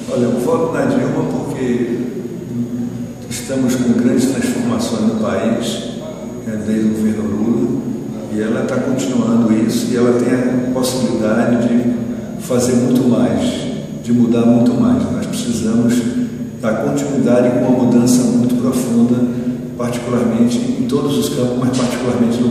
Olha, eu voto na Dilma porque estamos com grandes transformações no país, desde o governo Lula, e ela está continuando isso, e ela tem a possibilidade de fazer muito mais, de mudar muito mais. Nós precisamos dar continuidade com uma mudança muito profunda, particularmente em todos os campos, mas particularmente no